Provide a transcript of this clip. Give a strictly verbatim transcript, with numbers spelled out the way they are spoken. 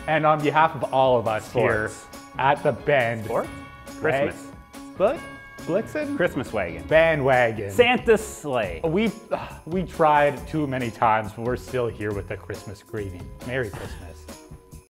And on behalf of all of us Sports. here at the Bend, Sports? Christmas. But Blitzen? Christmas wagon. Bandwagon. Santa's sleigh. We we tried too many times, but we're still here with the Christmas greeting. Merry Christmas.